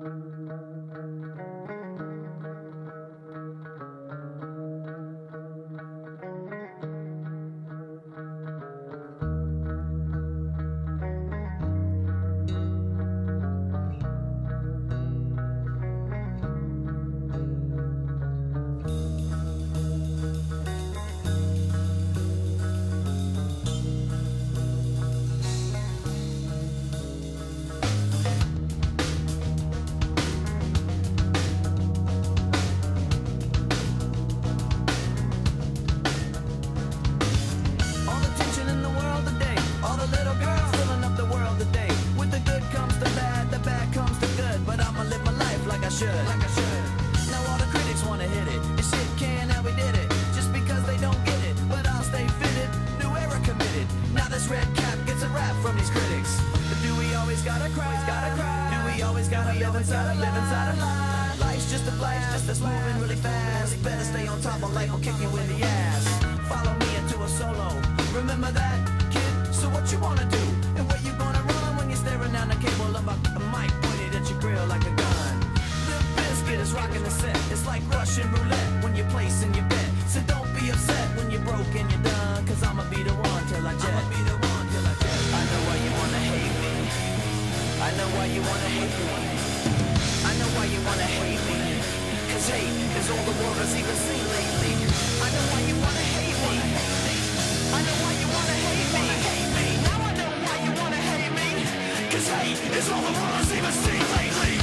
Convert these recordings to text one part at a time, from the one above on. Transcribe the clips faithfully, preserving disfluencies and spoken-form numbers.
Like I should. Now all the critics wanna hit it, and shit can, and we did it. Just because they don't get it, but I'll stay fitted. New era committed. Now this red cap gets a rap from these critics. But do we always gotta cry? Gotta cry. Do we always gotta live inside a live inside a lie? Life's just a flash, just that's moving really fast. Better stay on top, or life will kick you in the ass. Follow me into a solo. Remember that, kid? So what you wanna do? And where you gonna run when you're staring down the cable of a mic pointed at your grill like a gun? It is rocking the set. It's like Russian roulette when you're placing your bet. So don't be upset when you're broke and you're done, cause I'ma be the one till I jet. I'ma be the one till I jet. I know why you wanna hate me. I know why you wanna hate me. I know why you wanna hate me. Cause hate is all the world has even seen lately. I know why you wanna hate me. I know why you wanna hate me. Now I know why you wanna hate me. Cause hate is all the world has even seen lately.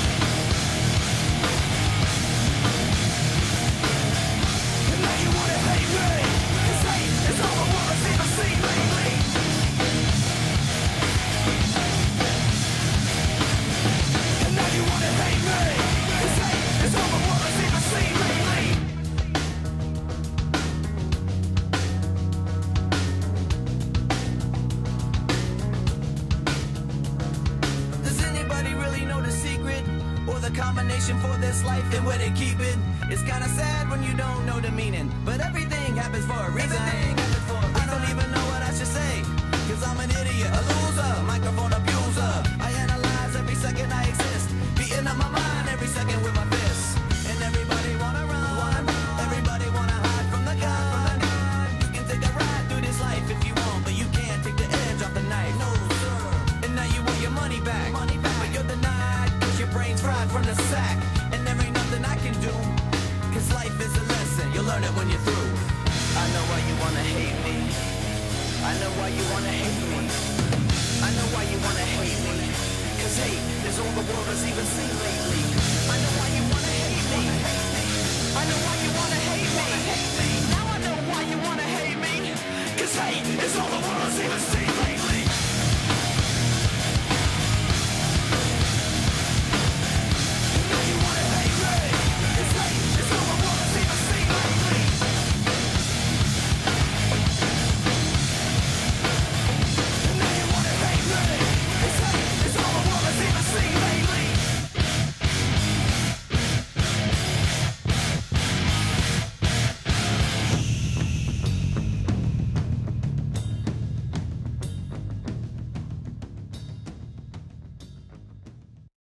Combination for this life and where they keep it. It's kinda sad when you don't know the meaning, but everything happens for a reason. For a reason. I don't even know what I should say, cause I'm an idiot, a loser, microphone abuser. I analyze every second I exist, beating up my mind every second with my fists. And everybody wanna run, everybody wanna hide from the gun. You can take a ride through this life if you want, but you can't take the edge off the knife. No sir. And now you want your money back, money back. But you're denied, your brain's fried from the sack. And there ain't nothing I can do, cause life is a lesson, you'll learn it when you're through. I know why you wanna hate me. I know why you wanna hate me. I know why you wanna hate me. Cause hate is all the